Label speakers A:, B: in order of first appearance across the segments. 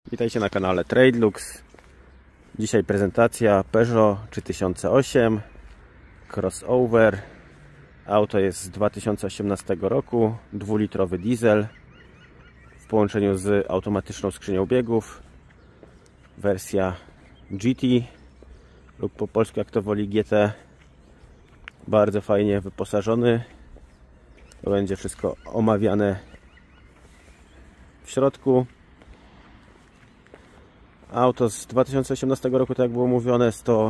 A: Witajcie na kanale Tradelux. Dzisiaj prezentacja Peugeot 3008 Crossover. Auto jest z 2018 roku, 2-litrowy diesel w połączeniu z automatyczną skrzynią biegów. Wersja GT lub po polsku, jak to woli, GT. Bardzo fajnie wyposażony. To będzie wszystko omawiane w środku. Auto z 2018 roku, tak jak było mówione,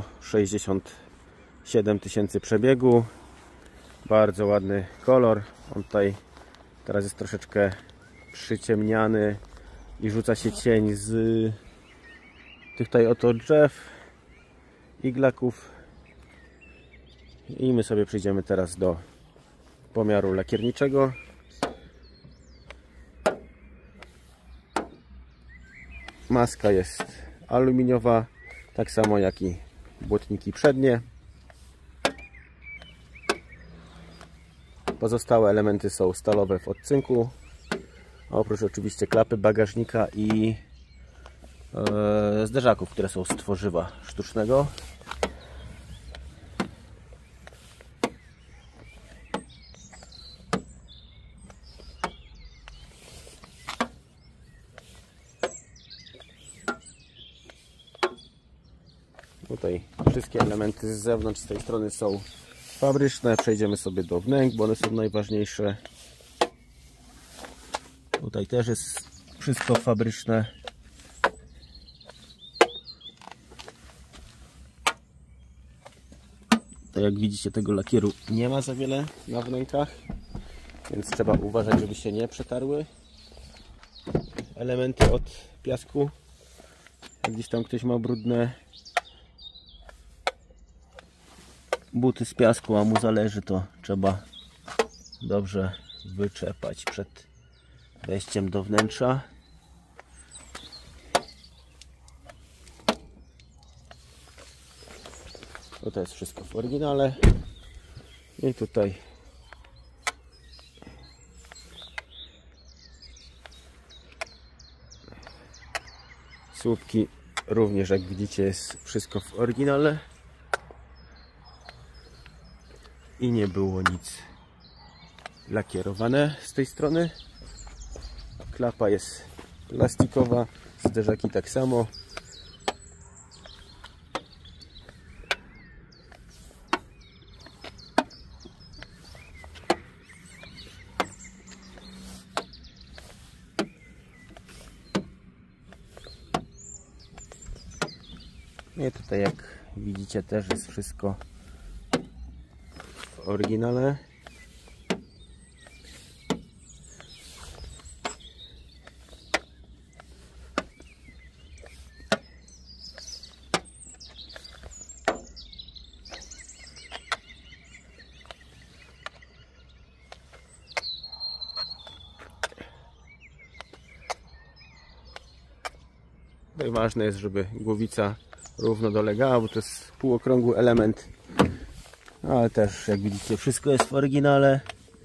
A: 167 tysięcy przebiegu. Bardzo ładny kolor. On tutaj teraz jest troszeczkę przyciemniany i rzuca się cień z tych tutaj oto drzew, iglaków. I my sobie przejdziemy teraz do pomiaru lakierniczego. Maska jest aluminiowa, tak samo jak i błotniki przednie. Pozostałe elementy są stalowe w odcynku, oprócz oczywiście klapy bagażnika i zderzaków, które są z tworzywa sztucznego. Tutaj wszystkie elementy z zewnątrz, z tej strony są fabryczne. Przejdziemy sobie do wnęk, bo one są najważniejsze. Tutaj też jest wszystko fabryczne. To jak widzicie, tego lakieru nie ma za wiele na wnękach, więc trzeba uważać, żeby się nie przetarły elementy od piasku. Jak gdzieś tam ktoś ma brudne buty z piasku, a mu zależy, to trzeba dobrze wyczepać przed wejściem do wnętrza. To jest wszystko w oryginale. I tutaj słupki również, jak widzicie, jest wszystko w oryginale. I nie było nic lakierowane z tej strony. Klapa jest plastikowa, zderzaki tak samo. I tutaj, jak widzicie, też jest wszystko w oryginale. No i ważne jest, żeby głowica równo dolegała, bo to jest półokrągły element. Ale też, jak widzicie, wszystko jest w oryginale.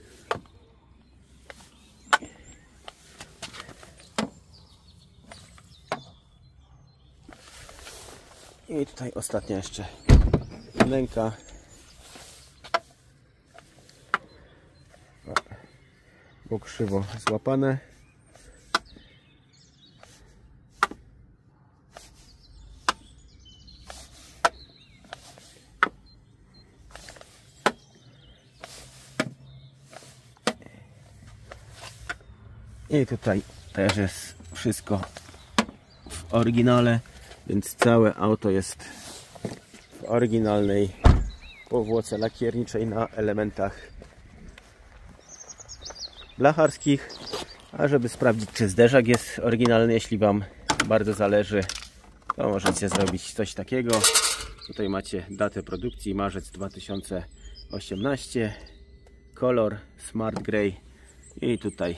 A: I tutaj ostatnia jeszcze wnęka. Było krzywo złapane. I tutaj też jest wszystko w oryginale, więc całe auto jest w oryginalnej powłoce lakierniczej na elementach blacharskich. A żeby sprawdzić, czy zderzak jest oryginalny, jeśli Wam bardzo zależy, to możecie zrobić coś takiego. Tutaj macie datę produkcji, marzec 2018, kolor Smart Grey i tutaj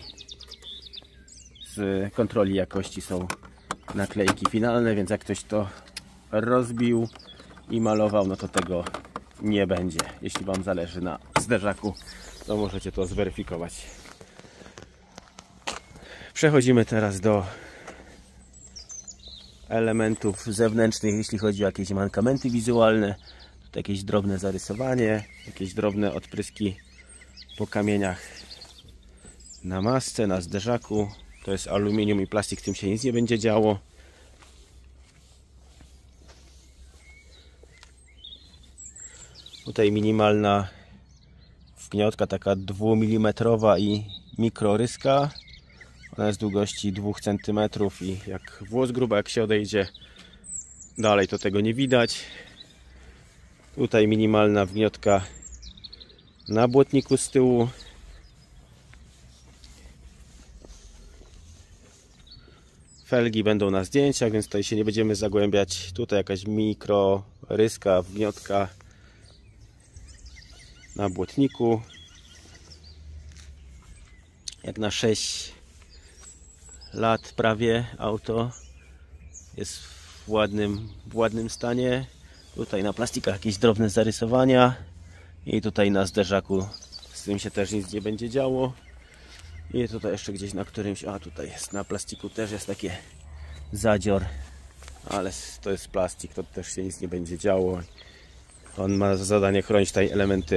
A: z kontroli jakości są naklejki finalne, więc jak ktoś to rozbił i malował, no to tego nie będzie. Jeśli Wam zależy na zderzaku, to możecie to zweryfikować. Przechodzimy teraz do elementów zewnętrznych, jeśli chodzi o jakieś mankamenty wizualne. Tutaj jakieś drobne zarysowanie, jakieś drobne odpryski po kamieniach na masce, na zderzaku. To jest aluminium i plastik, tym się nic nie będzie działo. Tutaj minimalna wgniotka, taka 2 mm i mikroryska. Ona jest długości 2 cm i jak włos gruba, jak się odejdzie dalej, to tego nie widać. Tutaj minimalna wgniotka na błotniku z tyłu. Felgi będą na zdjęciach, więc tutaj się nie będziemy zagłębiać. Tutaj jakaś mikroryska, wgniotka na błotniku. Jak na 6 lat prawie auto jest w ładnym stanie. Tutaj na plastikach jakieś drobne zarysowania i tutaj na zderzaku z tym się też nic nie będzie działo. I tutaj jeszcze gdzieś na którymś, a tutaj jest na plastiku też jest takie zadzior, ale to jest plastik, to też się nic nie będzie działo. On ma za zadanie chronić tutaj elementy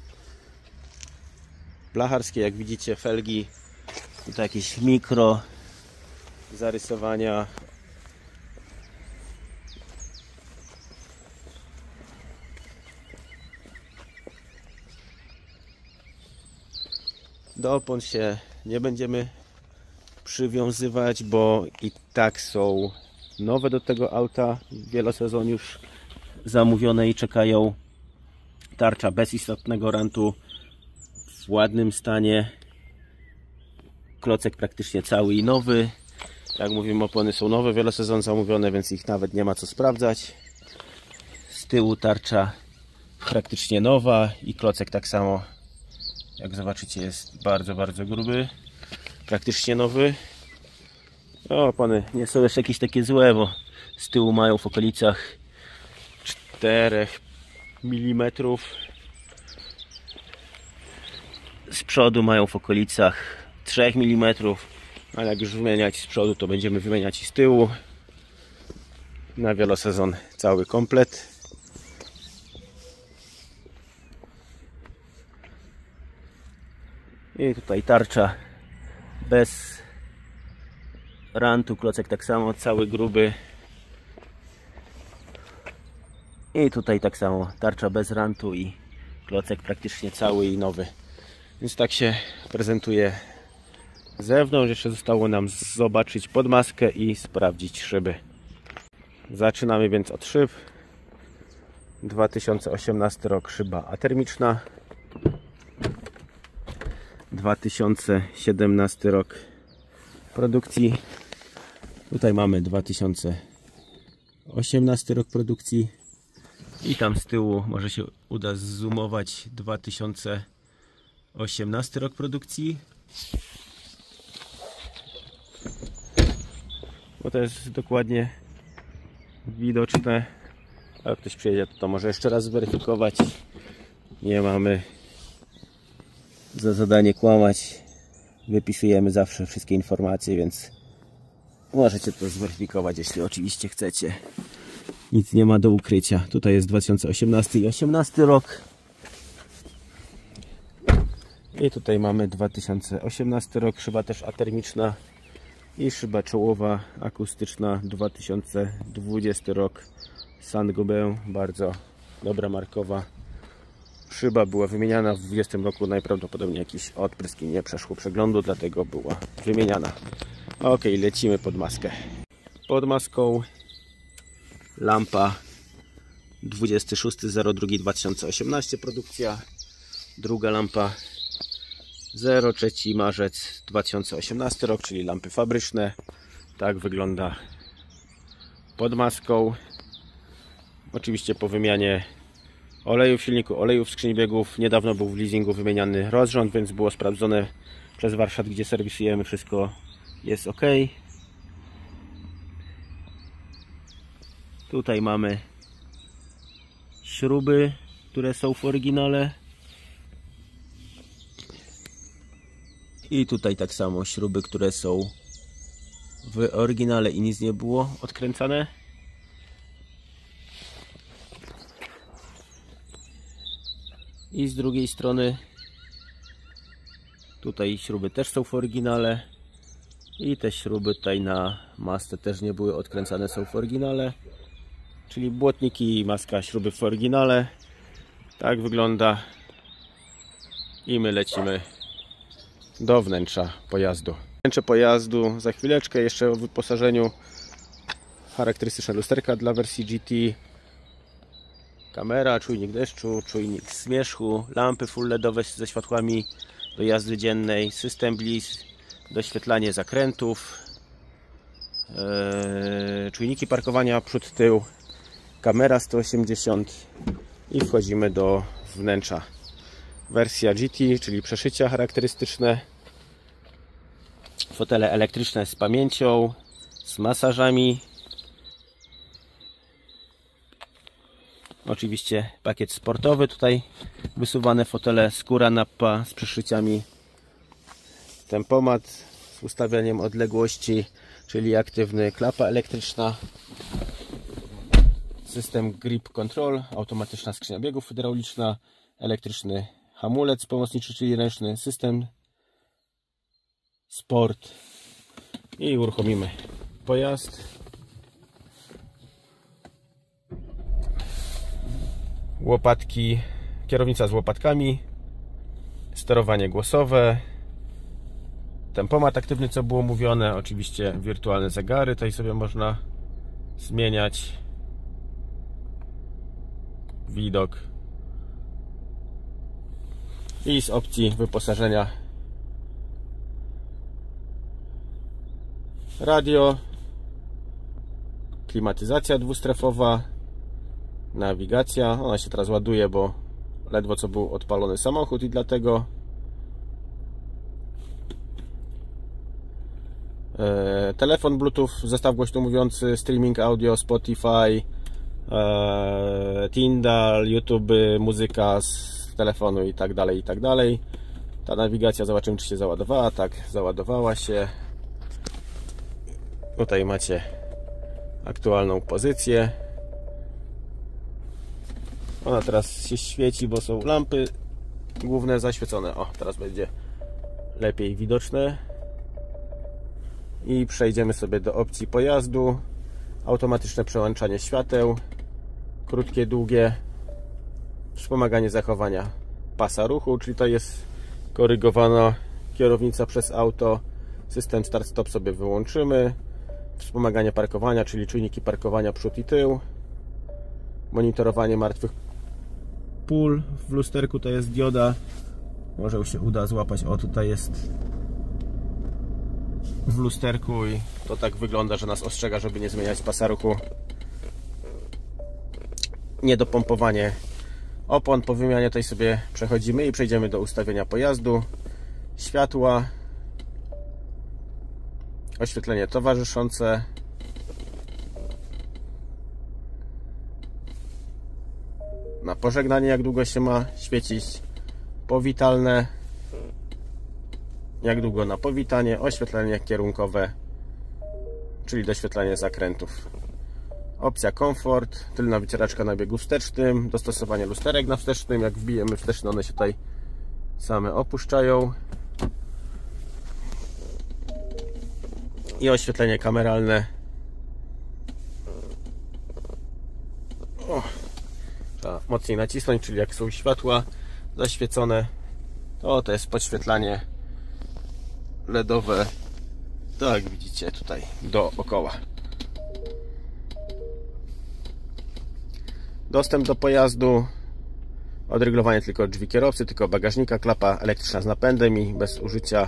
A: blacharskie. Jak widzicie, felgi, tutaj jakieś mikro zarysowania. Do opon się nie będziemy przywiązywać, bo i tak są nowe do tego auta, wielosezon już zamówione i czekają. Tarcza bez istotnego rantu, w ładnym stanie, klocek praktycznie cały i nowy. Jak mówimy, opony są nowe, wielosezon zamówione, więc ich nawet nie ma co sprawdzać. Z tyłu tarcza praktycznie nowa i klocek tak samo, jak zobaczycie, jest bardzo gruby, praktycznie nowy. Opony nie są jeszcze jakieś takie złe, bo z tyłu mają w okolicach 4 mm, z przodu mają w okolicach 3 mm, ale jak już wymieniać z przodu, to będziemy wymieniać i z tyłu. Na wielosezon cały komplet. I tutaj tarcza bez rantu, klocek tak samo, cały gruby. I tutaj tak samo, tarcza bez rantu i klocek praktycznie cały i nowy. Więc tak się prezentuje z zewnątrz. Jeszcze zostało nam zobaczyć podmaskę i sprawdzić szyby. Zaczynamy więc od szyb. 2018 rok, szyba atermiczna. 2017 rok produkcji. Tutaj mamy 2018 rok produkcji. I tam z tyłu może się uda zoomować 2018 rok produkcji. Bo to jest dokładnie widoczne. A jak ktoś przyjedzie, to może jeszcze raz zweryfikować. Nie mamy za zadanie kłamać. Wypisujemy zawsze wszystkie informacje, więc możecie to zweryfikować, jeśli oczywiście chcecie. Nic nie ma do ukrycia. Tutaj jest 2018 i 2018 rok. I tutaj mamy 2018 rok, szyba też atermiczna i szyba czołowa akustyczna 2020 rok Saint-Gobain, bardzo dobra markowa szyba, była wymieniana w 2020 roku, najprawdopodobniej jakieś odpryski nie przeszło przeglądu, dlatego była wymieniana. Ok, lecimy pod maskę. Pod maską lampa 26.02.2018 produkcja, druga lampa 3 marzec 2018 rok, czyli lampy fabryczne. Tak wygląda pod maską. Oczywiście po wymianie oleju w silniku, oleju w skrzyni biegów. Niedawno był w leasingu wymieniany rozrząd, więc było sprawdzone przez warsztat, gdzie serwisujemy. Wszystko jest ok. Tutaj mamy śruby, które są w oryginale. I tutaj tak samo śruby, które są w oryginale i nic nie było odkręcane. I z drugiej strony tutaj śruby też są w oryginale i te śruby tutaj na masce też nie były odkręcane, są w oryginale, czyli błotniki i maska, śruby w oryginale. Tak wygląda i my lecimy do wnętrza pojazdu. Wnętrze pojazdu za chwileczkę, jeszcze o wyposażeniu. Charakterystyczne lusterka dla wersji GT, kamera, czujnik deszczu, czujnik zmierzchu, lampy full LEDowe ze światłami do jazdy dziennej, system Bliss, doświetlanie zakrętów, czujniki parkowania przód, tył, kamera 180 i wchodzimy do wnętrza. Wersja GT, czyli przeszycia charakterystyczne, fotele elektryczne z pamięcią, z masażami. Oczywiście pakiet sportowy, tutaj wysuwane fotele, skóra nappa z przeszyciami, tempomat z ustawianiem odległości, czyli aktywny, klapa elektryczna, system grip control, automatyczna skrzynia biegów hydrauliczna, elektryczny hamulec pomocniczy, czyli ręczny, system sport i uruchomimy pojazd. Łopatki, kierownica z łopatkami, sterowanie głosowe, tempomat aktywny, co było mówione, oczywiście wirtualne zegary, tutaj sobie można zmieniać widok i z opcji wyposażenia radio, klimatyzacja dwustrefowa, nawigacja, ona się teraz ładuje, bo ledwo co był odpalony samochód i dlatego telefon Bluetooth, zestaw głośno mówiący, streaming audio, Spotify, Tidal, YouTube, muzyka z telefonu i tak dalej, i tak dalej. Ta nawigacja, zobaczymy, czy się załadowała. Tak, załadowała się. Tutaj macie aktualną pozycję. Ona teraz się świeci, bo są lampy główne zaświecone. O, teraz będzie lepiej widoczne. I przejdziemy sobie do opcji pojazdu. Automatyczne przełączanie świateł, krótkie, długie, wspomaganie zachowania pasa ruchu, czyli to jest korygowana kierownica przez auto. System start-stop sobie wyłączymy. Wspomaganie parkowania, czyli czujniki parkowania przód i tył. Monitorowanie martwych pól. W lusterku to jest dioda. Może się uda złapać. O, tutaj jest w lusterku i to tak wygląda, że nas ostrzega, żeby nie zmieniać pasa ruchu. Niedopompowanie opon. Po wymianie tutaj sobie przechodzimy i przejdziemy do ustawienia pojazdu. Światła, oświetlenie towarzyszące, na pożegnanie, jak długo się ma świecić, powitalne, jak długo na powitanie, oświetlenie kierunkowe, czyli doświetlanie zakrętów. Opcja komfort, tylna wycieraczka na biegu wstecznym, dostosowanie lusterek na wstecznym, jak wbijemy wsteczne, one się tutaj same opuszczają. I oświetlenie kameralne. O, trzeba mocniej nacisnąć, czyli jak są światła zaświecone, to jest podświetlanie LEDowe. Tak, widzicie tutaj dookoła. Dostęp do pojazdu, odreglowanie tylko drzwi kierowcy, tylko bagażnika, klapa elektryczna z napędem i bez użycia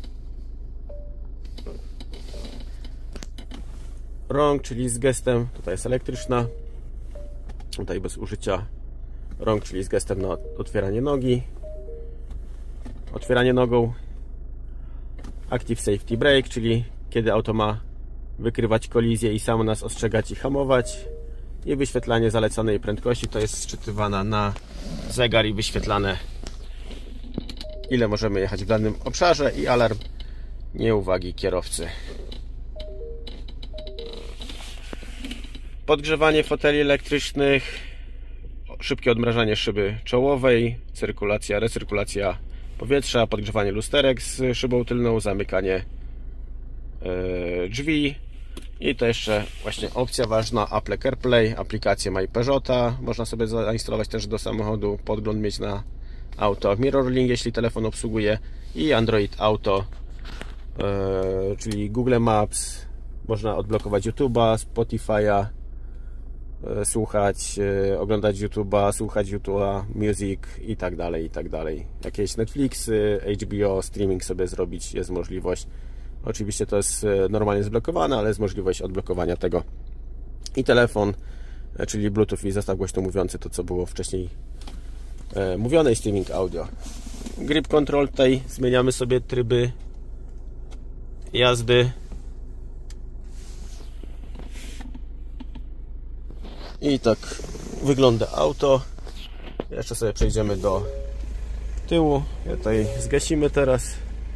A: rąk, czyli z gestem. Tutaj jest elektryczna, tutaj bez użycia rąk, czyli z gestem na otwieranie nogi, otwieranie nogą. Active Safety Brake, czyli kiedy auto ma wykrywać kolizję i samo nas ostrzegać i hamować. I wyświetlanie zalecanej prędkości, to jest sczytywana na zegar i wyświetlane, ile możemy jechać w danym obszarze, i alarm nieuwagi kierowcy. Podgrzewanie foteli elektrycznych, szybkie odmrażanie szyby czołowej, cyrkulacja, recyrkulacja powietrza, podgrzewanie lusterek z szybą tylną, zamykanie drzwi. I to jeszcze właśnie opcja ważna, Apple CarPlay, aplikację My Peugeota można sobie zainstalować też do samochodu, podgląd mieć na auto, MirrorLink jeśli telefon obsługuje i Android Auto, czyli Google Maps, można odblokować YouTube'a, Spotify'a, słuchać, oglądać YouTube'a, słuchać YouTube'a, Music i tak dalej, i tak dalej. Jakieś Netflixy, HBO, streaming sobie zrobić, jest możliwość. Oczywiście to jest normalnie zblokowane, ale jest możliwość odblokowania tego. I telefon, czyli Bluetooth i zestaw głośno mówiący, to co było wcześniej mówione, i streaming audio. Grip control, tutaj zmieniamy sobie tryby jazdy. I tak wygląda auto. Jeszcze sobie przejdziemy do tyłu. Tutaj zgasimy teraz.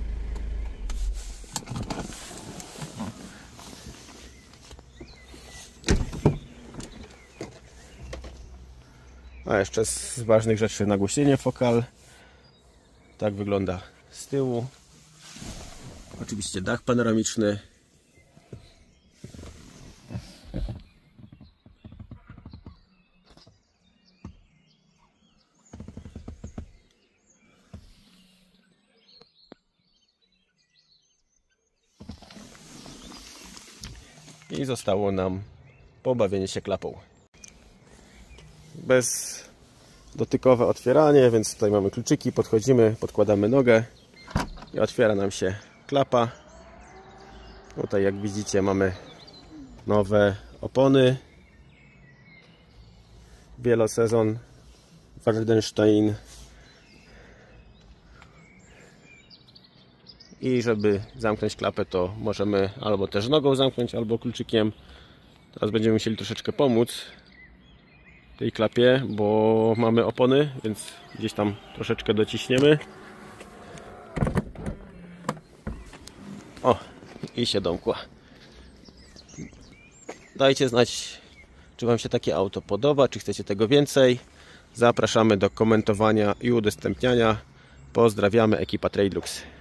A: A jeszcze z ważnych rzeczy nagłośnienie fokal. Tak wygląda z tyłu. Oczywiście dach panoramiczny. I zostało nam pobawienie się klapą. Bezdotykowe otwieranie, więc tutaj mamy kluczyki, podchodzimy, podkładamy nogę i otwiera nam się klapa. Tutaj jak widzicie mamy nowe opony wielosezon Wardenstein. I żeby zamknąć klapę, to możemy albo też nogą zamknąć, albo kluczykiem. Teraz będziemy musieli troszeczkę pomóc tej klapie, bo mamy opony, więc gdzieś tam troszeczkę dociśniemy. O, i się domkła. Dajcie znać, czy Wam się takie auto podoba, czy chcecie tego więcej. Zapraszamy do komentowania i udostępniania. Pozdrawiamy, ekipa Tradelux.